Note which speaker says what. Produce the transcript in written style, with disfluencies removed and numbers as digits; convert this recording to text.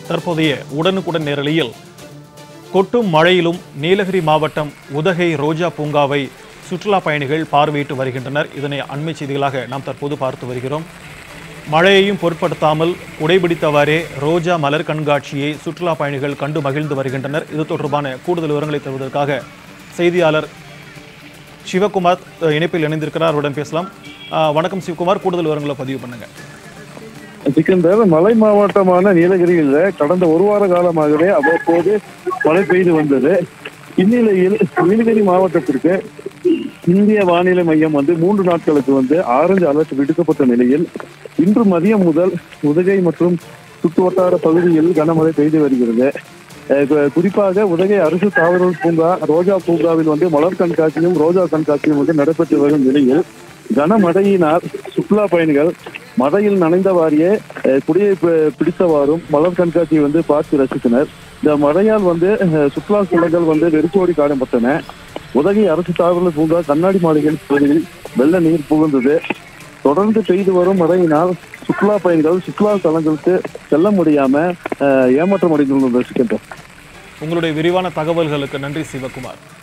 Speaker 1: தற்போதைய உடனுக்குடன் நேரலையில் கொட்டும் மழையிலும் நீலகிரி மாவட்டம் உதகை ரோஜா பூங்காவை சுற்றுலா பயணிகள் பார்வையிட்டு வருகின்றனர். இதனை அண்மை செய்திகளாக நாம் தற்போது பார்த்து வருகிறோம். மழையையும் பொருட்படுத்தாமல் குடைபிடித்தவாறே ரோஜா மலர் கண்காட்சியை சுற்றுலா பயணிகள் கண்டு மகிழ்ந்து வருகின்றனர். இது தொடர்பான கூடுதல் விவரங்களை தருவதற்காக செய்தியாளர் சிவகுமார் இணைப்பில் இணைந்திருக்கிறார். அவருடன் பேசலாம். வணக்கம் சிவகுமார், கூடுதல் விவரங்களை பதிவு பண்ணுங்க.
Speaker 2: சிக்கந்தர், மலை மாவட்டமான நீலகிரியில் கடந்த ஒரு வார காலமாகவே அவ்வப்போது மழை பெய்து வந்தது. இந்நிலையில் நீலகிரி மாவட்டத்திற்கு இந்திய வானிலை மையம் 3 நாட்களுக்கு ஆரஞ்சு அலர்ட் விடுக்கப்பட்ட நிலையில் இன்று மதியம் முதல் உதகை மற்றும் சுற்றுவட்டார பகுதியில் கனமழை பெய்து வருகிறது. குறிப்பாக உதகை அரசு தாவரவியல் பூங்கா ரோஜா பூங்காவில் மலர் கண்காட்சியும் ரோஜா கண்காட்சியும் நடைபெற்று வரும் நிலையில் கனமழையினால் சுற்றுலா பயணிகள் மழையில் நனைந்தவாறியே குடியை பிடித்தவாறும் மலர் கண்காட்சியை பார்த்து ரசித்தனர். இந்த மழையால் சுற்றுலா ஸ்தலங்கள் வெறிச்சோடி காணப்பட்டன. உதகை அரசு தாவரவியல் பூங்கா கண்ணாடி மாளிகை பகுதியில் வெள்ள நீர் புகுந்தது. தொடர்ந்து பெய்து வரும் மழையினால் சுற்றுலா பயணிகள் சுற்றுலா ஸ்தலங்களுக்கு செல்ல முடியாம ஏமாற்றம் அடைந்துள்ளனர்.
Speaker 1: உங்களுடைய விரிவான தகவல்களுக்கு நன்றி சிவகுமார்.